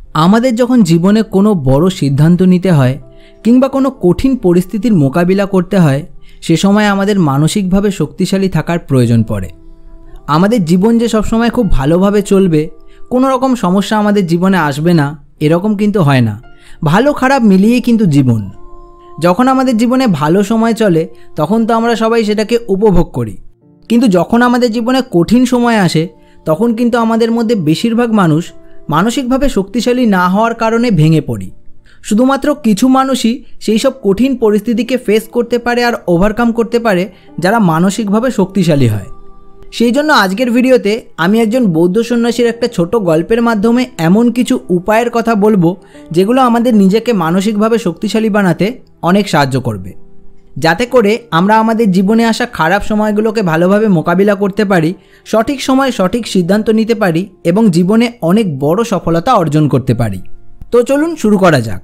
আমাদের যখন জীবনে কোনো বড় সিদ্ধান্ত নিতে হয় কিংবা কোনো কঠিন পরিস্থিতির মোকাবিলা করতে হয়, সে সময় আমাদের মানসিকভাবে শক্তিশালী থাকার প্রয়োজন পড়ে। আমাদের জীবন যে সবসময় খুব ভালোভাবে চলবে, কোনো রকম সমস্যা আমাদের জীবনে আসবে না, এরকম কিন্তু হয় না। ভালো খারাপ মিলিয়েই কিন্তু জীবন। যখন আমাদের জীবনে ভালো সময় চলে তখন তো আমরা সবাই সেটাকে উপভোগ করি, কিন্তু যখন আমাদের জীবনে কঠিন সময় আসে তখন কিন্তু আমাদের মধ্যে বেশিরভাগ মানুষ মানসিকভাবে শক্তিশালী না হওয়ার কারণে ভেঙে পড়ি। শুধুমাত্র কিছু মানুষই সেই সব কঠিন পরিস্থিতিকে ফেস করতে পারে আর ওভারকাম করতে পারে যারা মানসিকভাবে শক্তিশালী হয়। সেই জন্য আজকের ভিডিওতে আমি একজন বৌদ্ধ সন্ন্যাসীর একটা ছোট গল্পের মাধ্যমে এমন কিছু উপায়ের কথা বলবো যেগুলো আমাদের নিজেকে মানসিকভাবে শক্তিশালী বানাতে অনেক সাহায্য করবে, যাতে করে আমরা আমাদের জীবনে আসা খারাপ সময়গুলোকে ভালোভাবে মোকাবিলা করতে পারি, সঠিক সময়ে সঠিক সিদ্ধান্ত নিতে পারি এবং জীবনে অনেক বড় সফলতা অর্জন করতে পারি। তো চলুন শুরু করা যাক।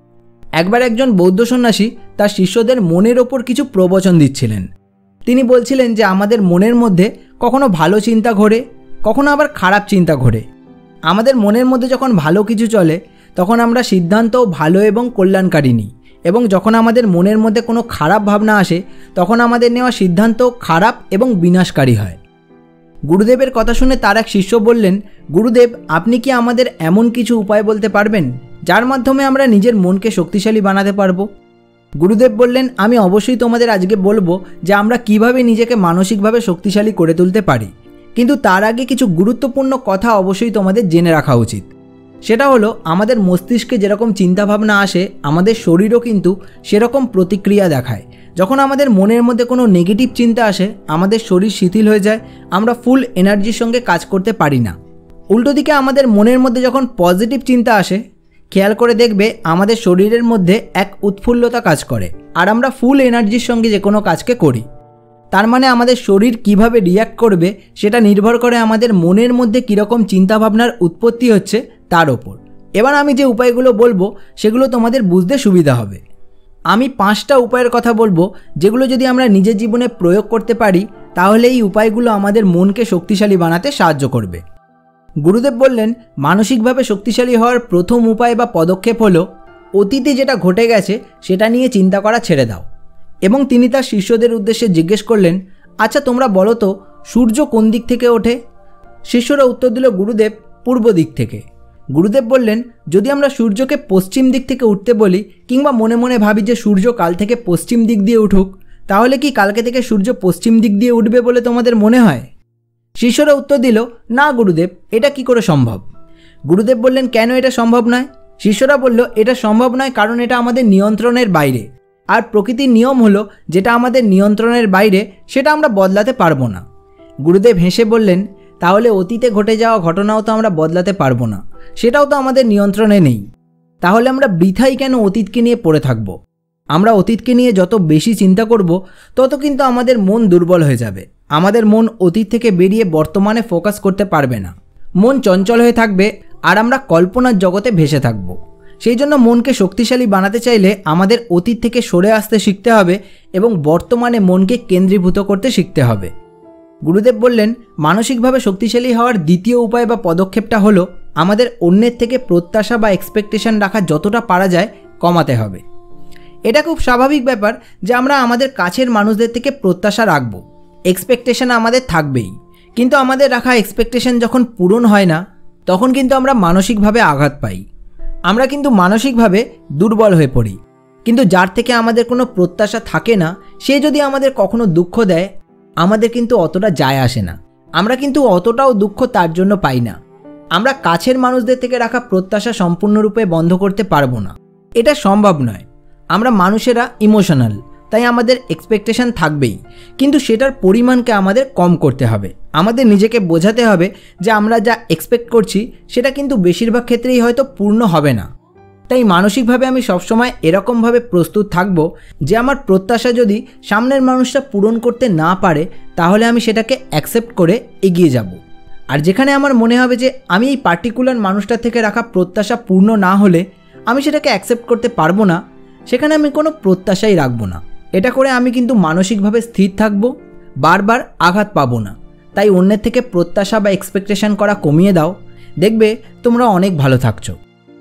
একবার একজন বৌদ্ধ সন্ন্যাসী তার শিষ্যদের মনের ওপর কিছু প্রবচন দিচ্ছিলেন। তিনি বলছিলেন যে আমাদের মনের মধ্যে কখনো ভালো চিন্তা ঘোরে, কখনো আবার খারাপ চিন্তা ঘোরে। আমাদের মনের মধ্যে যখন ভালো কিছু চলে তখন আমরা সিদ্ধান্ত ভালো এবং কল্যাণকারী নিই, এবং যখন আমাদের মনের মধ্যে কোনো খারাপ ভাবনা আসে তখন আমাদের নেওয়া সিদ্ধান্ত খারাপ এবং বিনাশকারী হয়। গুরুদেবের কথা শুনে তার এক শিষ্য বললেন, গুরুদেব, আপনি কি আমাদের এমন কিছু উপায় বলতে পারবেন যার মাধ্যমে আমরা নিজের মনকে শক্তিশালী বানাতে পারবো? গুরুদেব বললেন, আমি অবশ্যই তোমাদের আজকে বলবো যে আমরা কিভাবে নিজেকে মানসিকভাবে শক্তিশালী করে তুলতে পারি, কিন্তু তার আগে কিছু গুরুত্বপূর্ণ কথা অবশ্যই তোমাদের জেনে রাখা উচিত। সেটা হলো, আমাদের মস্তিষ্কে যেরকম চিন্তাভাবনা আসে আমাদের শরীরও কিন্তু সেরকম প্রতিক্রিয়া দেখায়। যখন আমাদের মনের মধ্যে কোনো নেগেটিভ চিন্তা আসে আমাদের শরীর শিথিল হয়ে যায়, আমরা ফুল এনার্জির সঙ্গে কাজ করতে পারি না। উল্টো দিকে আমাদের মনের মধ্যে যখন পজিটিভ চিন্তা আসে, খেয়াল করে দেখবে আমাদের শরীরের মধ্যে এক উৎফুল্লতা কাজ করে আর আমরা ফুল এনার্জির সঙ্গে যে কোনো কাজকে করি। তার মানে আমাদের শরীর কিভাবে রিয়্যাক্ট করবে সেটা নির্ভর করে আমাদের মনের মধ্যে কীরকম চিন্তাভাবনার উৎপত্তি হচ্ছে তার ওপর। এবার আমি যে উপায়গুলো বলবো সেগুলো তোমাদের বুঝতে সুবিধা হবে। আমি 5টা উপায়ের কথা বলবো যেগুলো যদি আমরা নিজের জীবনে প্রয়োগ করতে পারি তাহলে এই উপায়গুলো আমাদের মনকে শক্তিশালী বানাতে সাহায্য করবে। গুরুদেব বললেন, মানসিকভাবে শক্তিশালী হওয়ার প্রথম উপায় বা পদক্ষেপ হলো অতীতে যেটা ঘটে গেছে সেটা নিয়ে চিন্তা করা ছেড়ে দাও। এবং তিনি তার শিষ্যদের উদ্দেশ্যে জিজ্ঞেস করলেন, আচ্ছা তোমরা বলো তো সূর্য কোন দিক থেকে ওঠে? শিষ্যরা উত্তর দিল, গুরুদেব, পূর্ব দিক থেকে। গুরুদেব বললেন, যদি আমরা সূর্যকে পশ্চিম দিক থেকে উঠতে বলি কিংবা মনে মনে ভাবি যে সূর্য কাল থেকে পশ্চিম দিক দিয়ে উঠুক, তাহলে কি কালকে থেকে সূর্য পশ্চিম দিক দিয়ে উঠবে বলে তোমাদের মনে হয়? শিষ্যরা উত্তর দিল, না গুরুদেব, এটা কি করে সম্ভব? গুরুদেব বললেন, কেন এটা সম্ভব নয়? শিষ্যরা বলল, এটা সম্ভব নয় কারণ এটা আমাদের নিয়ন্ত্রণের বাইরে, আর প্রকৃতির নিয়ম হলো যেটা আমাদের নিয়ন্ত্রণের বাইরে সেটা আমরা বদলাতে পারবো না। গুরুদেব হেসে বললেন, তাহলে অতীতে ঘটে যাওয়া ঘটনাও তো আমরা বদলাতে পারবো না, সেটাও তো আমাদের নিয়ন্ত্রণে নেই। তাহলে আমরা বৃথাই কেন অতীতকে নিয়ে পড়ে থাকব? আমরা অতীতকে নিয়ে যত বেশি চিন্তা করব তত কিন্তু আমাদের মন দুর্বল হয়ে যাবে। আমাদের মন অতীত থেকে বেরিয়ে বর্তমানে ফোকাস করতে পারবে না, মন চঞ্চল হয়ে থাকবে আর আমরা কল্পনার জগতে ভেসে থাকব। সেই জন্য মনকে শক্তিশালী বানাতে চাইলে আমাদের অতীত থেকে সরে আসতে শিখতে হবে এবং বর্তমানে মনকে কেন্দ্রীভূত করতে শিখতে হবে। গুরুদেব বললেন, মানসিকভাবে শক্তিশালী হওয়ার দ্বিতীয় উপায় বা পদক্ষেপটা হলো আমাদের অন্যের থেকে প্রত্যাশা বা এক্সপেকটেশন রাখা যতটা পারা যায় কমাতে হবে। এটা খুব স্বাভাবিক ব্যাপার যে আমরা আমাদের কাছের মানুষদের থেকে প্রত্যাশা রাখব, এক্সপেকটেশন আমাদের থাকবেই, কিন্তু আমাদের রাখা এক্সপেকটেশন যখন পূরণ হয় না তখন কিন্তু আমরা মানসিকভাবে আঘাত পাই, আমরা কিন্তু মানসিকভাবে দুর্বল হয়ে পড়ি। কিন্তু যার থেকে আমাদের কোনো প্রত্যাশা থাকে না সে যদি আমাদের কখনো দুঃখ দেয় আমাদের কিন্তু অতটা যায় আসে না, আমরা কিন্তু অতটাও দুঃখ তার জন্য পাই না। আমরা কাছের মানুষদের থেকে রাখা প্রত্যাশা সম্পূর্ণরূপে বন্ধ করতে পারবো না, এটা সম্ভব নয়। আমরা মানুষেরা ইমোশনাল, তাই আমাদের এক্সপেকটেশন থাকবেই, কিন্তু সেটার পরিমাণকে আমাদের কম করতে হবে। আমাদের নিজেকে বোঝাতে হবে যে আমরা যা এক্সপেক্ট করছি সেটা কিন্তু বেশিরভাগ ক্ষেত্রেই হয়তো পূর্ণ হবে না। তাই মানসিকভাবে আমি সবসময় এরকমভাবে প্রস্তুত থাকব যে আমার প্রত্যাশা যদি সামনের মানুষটা পূরণ করতে না পারে তাহলে আমি সেটাকে অ্যাকসেপ্ট করে এগিয়ে যাব। আর যেখানে আমার মনে হবে যে আমি এই পার্টিকুলার মানুষটার থেকে রাখা প্রত্যাশা পূর্ণ না হলে আমি সেটাকে অ্যাকসেপ্ট করতে পারবো না, সেখানে আমি কোনো প্রত্যাশাই রাখবো না। এটা করে আমি কিন্তু মানসিকভাবে স্থির থাকবো, বারবার আঘাত পাবো না। তাই অন্যের থেকে প্রত্যাশা বা এক্সপেকটেশন করা কমিয়ে দাও, দেখবে তোমরা অনেক ভালো থাকছো।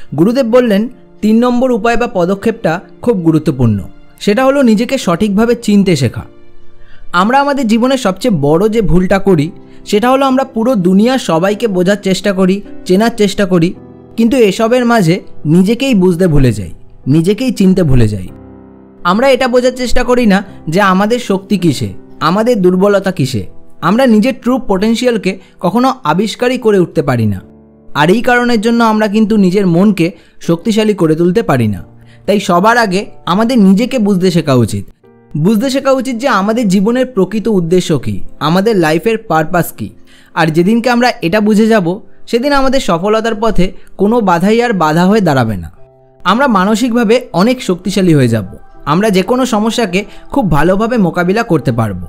গুরুদেব বললেন 3 নম্বর উপায় বা পদক্ষেপটা খুব গুরুত্বপূর্ণ, সেটা হলো নিজেকে সঠিকভাবে চিনতে শেখা। আমরা আমাদের জীবনের সবচেয়ে বড় যে ভুলটা করি সেটা হলো আমরা পুরো দুনিয়ার সবাইকে বোঝার চেষ্টা করি, চেনার চেষ্টা করি, কিন্তু এসবের মাঝে নিজেকেই বুঝতে ভুলে যাই, নিজেকেই চিনতে ভুলে যাই। আমরা এটা বোঝার চেষ্টা করি না যে আমাদের শক্তি কিসে, আমাদের দুর্বলতা কিসে। আমরা নিজের ট্রু পোটেনশিয়ালকে কখনো আবিষ্কারই করে উঠতে পারি না। আর এই কারণের জন্য আমরা কিন্তু নিজের মনকে শক্তিশালী করে তুলতে পারি না। তাই সবার আগে আমাদের নিজেকে বুঝতে শেখা উচিত। বুঝতে শেখা উচিত যে আমাদের জীবনের প্রকৃত উদ্দেশ্য কী, আমাদের লাইফের পারপাস কী। আর যেদিনকে আমরা এটা বুঝে যাব সেদিন আমাদের সফলতার পথে কোনো বাধাই আর বাধা হয়ে দাঁড়াবে না। আমরা মানসিকভাবে অনেক শক্তিশালী হয়ে যাব। আমরা যে কোনো সমস্যাকে খুব ভালোভাবে মোকাবিলা করতে পারবো।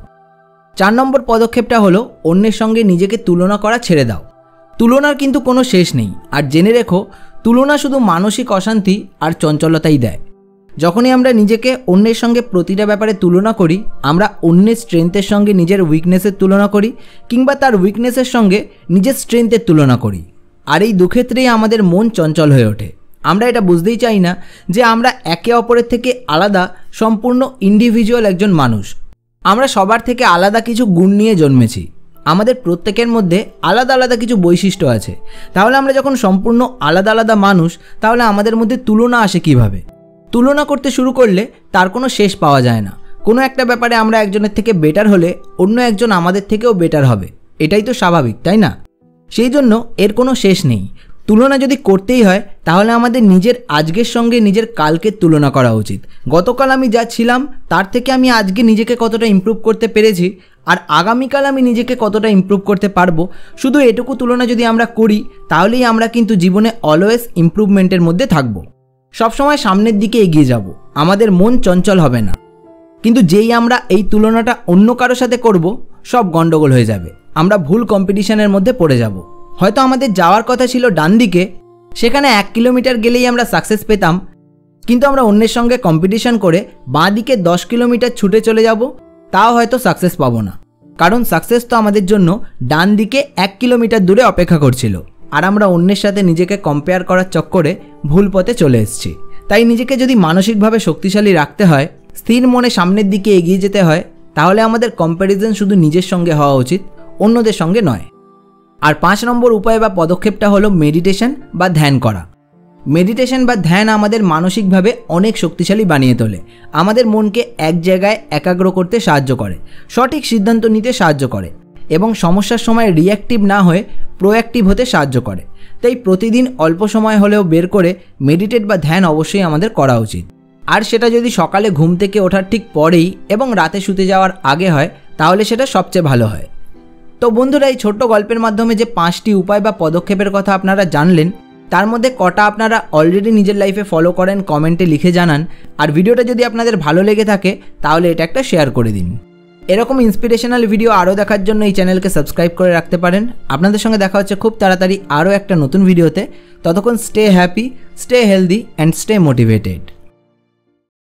4 নম্বর পদক্ষেপটা হলো অন্যের সঙ্গে নিজেকে তুলনা করা ছেড়ে দাও। তুলনার কিন্তু কোনো শেষ নেই। আর জেনে রেখো, তুলনা শুধু মানসিক অশান্তি আর চঞ্চলতাই দেয়। যখনই আমরা নিজেকে অন্যের সঙ্গে প্রতিটা ব্যাপারে তুলনা করি, আমরা অন্যের স্ট্রেংথের সঙ্গে নিজের উইকনেসের তুলনা করি, কিংবা তার উইকনেসের সঙ্গে নিজের স্ট্রেংথের তুলনা করি। আর এই দুক্ষেত্রেই আমাদের মন চঞ্চল হয়ে ওঠে। আমরা এটা বুঝতেই চাই না যে আমরা একে অপরের থেকে আলাদা, সম্পূর্ণ ইন্ডিভিজুয়াল একজন মানুষ। আমরা সবার থেকে আলাদা কিছু গুণ নিয়ে জন্মেছি। আমাদের প্রত্যেকের মধ্যে আলাদা আলাদা কিছু বৈশিষ্ট্য আছে। তাহলে আমরা যখন সম্পূর্ণ আলাদা আলাদা মানুষ, তাহলে আমাদের মধ্যে তুলনা আসে কিভাবে? তুলনা করতে শুরু করলে তার কোনো শেষ পাওয়া যায় না। কোনো একটা ব্যাপারে আমরা একজনের থেকে বেটার হলে অন্য একজন আমাদের থেকেও বেটার হবে। এটাই তো স্বাভাবিক, তাই না? সেই জন্য এর কোনো শেষ নেই। তুলনা যদি করতেই হয় তাহলে আমাদের নিজের আজকের সঙ্গে নিজের কালকের তুলনা করা উচিত। গতকাল আমি যা ছিলাম তার থেকে আমি আজকে নিজেকে কতটা ইমপ্রুভ করতে পেরেছি, আর আগামীকাল আমি নিজেকে কতটা ইমপ্রুভ করতে পারবো, শুধু এটুকু তুলনা যদি আমরা করি তাহলেই আমরা কিন্তু জীবনে অলওয়েজ ইমপ্রুভমেন্টের মধ্যে থাকব। সবসময় সামনের দিকে এগিয়ে যাব, আমাদের মন চঞ্চল হবে না। কিন্তু যেই আমরা এই তুলনাটা অন্য কারোর সাথে করব, সব গন্ডগোল হয়ে যাবে। আমরা ভুল কম্পিটিশনের মধ্যে পড়ে যাব। হয়তো আমাদের যাওয়ার কথা ছিল ডান দিকে, সেখানে 1 কিলোমিটার গেলেই আমরা সাকসেস পেতাম, কিন্তু আমরা অন্যের সঙ্গে কম্পিটিশন করে বাঁ দিকে 10 কিলোমিটার ছুটে চলে যাব, তাও হয়তো সাকসেস পাবো না। কারণ সাকসেস তো আমাদের জন্য ডান দিকে 1 কিলোমিটার দূরে অপেক্ষা করছিল, আর আমরা অন্যের সাথে নিজেকে কম্পেয়ার করার চক্করে ভুল পথে চলে এসেছি। তাই নিজেকে যদি মানসিকভাবে শক্তিশালী রাখতে হয়, স্থির মনে সামনের দিকে এগিয়ে যেতে হয়, তাহলে আমাদের কম্প্যারিজন শুধু নিজের সঙ্গে হওয়া উচিত, অন্যদের সঙ্গে নয়। আর 5 নম্বর উপায় বা পদক্ষেপটা হলো মেডিটেশন বা ধ্যান করা। মেডিটেশন বা ধ্যান আমাদের মানসিকভাবে অনেক শক্তিশালী বানিয়ে তোলে। আমাদের মনকে এক জায়গায় একাগ্র করতে সাহায্য করে, সঠিক সিদ্ধান্ত নিতে সাহায্য করে এবং সমস্যার সময় রিঅ্যাক্টিভ না হয়ে প্রোঅ্যাক্টিভ হতে সাহায্য করে। তাই প্রতিদিন অল্প সময় হলেও বের করে মেডিটেট বা ধ্যান অবশ্যই আমাদের করা উচিত। আর সেটা যদি সকালে ঘুম থেকে ওঠার ঠিক পরেই এবং রাতে শুতে যাওয়ার আগে হয়, তাহলে সেটা সবচেয়ে ভালো হয়। তো বন্ধুরা, এই ছোট্ট গল্পের মাধ্যমে যে 5টি উপায় বা পদক্ষেপের কথা আপনারা জানলেন, তার মধ্যে কটা আপনারা অলরেডি নিজের লাইফে ফলো করেন কমেন্টে লিখে জানান। আর ভিডিওটা যদি আপনাদের ভালো লেগে থাকে তাহলে এটা একটা শেয়ার করে দিন। এরকম ইন্সপিরেশনাল ভিডিও আরও দেখার জন্য এই চ্যানেলকে সাবস্ক্রাইব করে রাখতে পারেন। আপনাদের সঙ্গে দেখা হচ্ছে খুব তাড়াতাড়ি আরও একটা নতুন ভিডিওতে। ততক্ষণ stay happy, stay healthy and stay motivated.